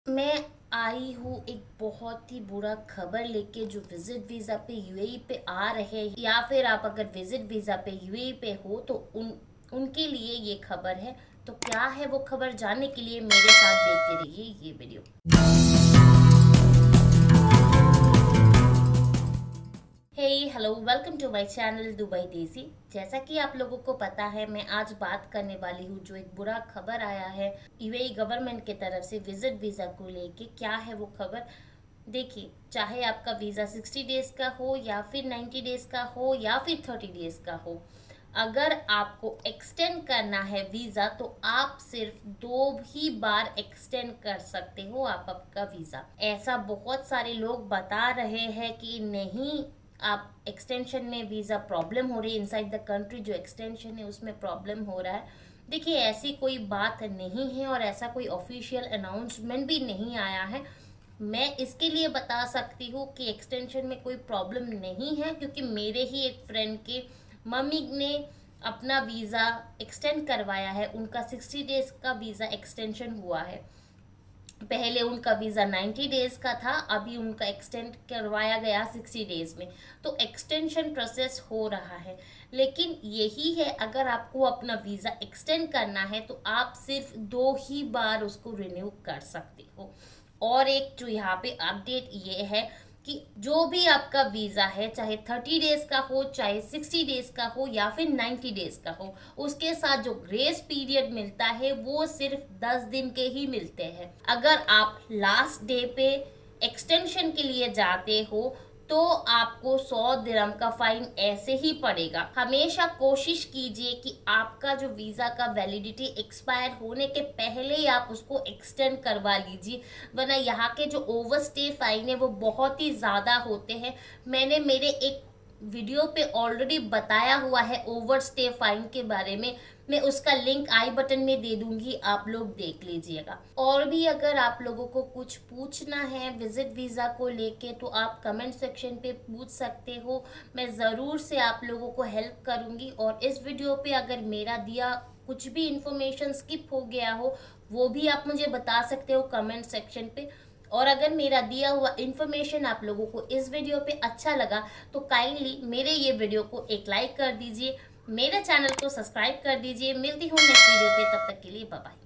मैं आई हूँ एक बहुत ही बुरा खबर लेके जो विजिट वीज़ा पे यूएई पे आ रहे हैं, या फिर आप अगर विजिट वीज़ा पे यूएई पे हो तो उनके लिए ये खबर है। तो क्या है वो खबर, जानने के लिए मेरे साथ देखते रहिए ये video. Hello, welcome to my channel Dubai Desi. जैसा कि आप लोगों को पता है, मैं आज बात करने वाली हूँ जो एक बुरा खबर आया है यूएई गवर्नमेंट की तरफ से विजिट वीज़ा को लेके। क्या है वो खबर, देखिए। चाहे आपका वीज़ा 60 डेज का हो या फिर 90 डेज का हो या फिर 30 डेज का हो, अगर आपको एक्सटेंड करना है वीज़ा तो आप सिर्फ 2 ही बार एक्सटेंड कर सकते हो आपका वीज़ा। ऐसा बहुत सारे लोग बता रहे हैं कि नहीं, आप एक्सटेंशन में वीज़ा प्रॉब्लम हो रही है, इनसाइड द कंट्री जो एक्सटेंशन है उसमें प्रॉब्लम हो रहा है। देखिए, ऐसी कोई बात नहीं है और ऐसा कोई ऑफिशियल अनाउंसमेंट भी नहीं आया है। मैं इसके लिए बता सकती हूँ कि एक्सटेंशन में कोई प्रॉब्लम नहीं है, क्योंकि मेरे ही एक फ्रेंड के मम्मी ने अपना वीज़ा एक्सटेंड करवाया है। उनका 60 डेज का वीज़ा एक्सटेंशन हुआ है। पहले उनका वीज़ा 90 डेज का था, अभी उनका एक्सटेंड करवाया गया 60 डेज में। तो एक्सटेंशन प्रोसेस हो रहा है। लेकिन यही है, अगर आपको अपना वीज़ा एक्सटेंड करना है तो आप सिर्फ 2 ही बार उसको रिन्यू कर सकते हो। और एक जो यहाँ पे अपडेट ये है कि जो भी आपका वीज़ा है, चाहे 30 डेज का हो, चाहे 60 डेज का हो या फिर 90 डेज का हो, उसके साथ जो ग्रेस पीरियड मिलता है वो सिर्फ 10 दिन के ही मिलते हैं। अगर आप लास्ट डे पे एक्सटेंशन के लिए जाते हो तो आपको 100 दिरहम का फाइन ऐसे ही पड़ेगा। हमेशा कोशिश कीजिए कि आपका जो वीज़ा का वैलिडिटी एक्सपायर होने के पहले ही आप उसको एक्सटेंड करवा लीजिए, वरना यहाँ के जो ओवरस्टे फाइन है वो बहुत ही ज़्यादा होते हैं। मैंने मेरे एक वीडियो पे ऑलरेडी बताया हुआ है ओवरस्टे फाइन के बारे में, मैं उसका लिंक आई बटन में दे दूंगी, आप लोग देख लीजिएगा। और भी अगर आप लोगों को कुछ पूछना है विजिट वीज़ा को लेके तो आप कमेंट सेक्शन पे पूछ सकते हो, मैं ज़रूर से आप लोगों को हेल्प करूंगी। और इस वीडियो पे अगर मेरा दिया कुछ भी इंफॉर्मेशन स्किप हो गया हो वो भी आप मुझे बता सकते हो कमेंट सेक्शन पे। और अगर मेरा दिया हुआ इन्फॉर्मेशन आप लोगों को इस वीडियो पे अच्छा लगा तो काइंडली मेरे ये वीडियो को एक लाइक कर दीजिए, मेरे चैनल को सब्सक्राइब कर दीजिए। मिलती हूँ नेक्स्ट वीडियो पे, तब तक के लिए बाय बाय।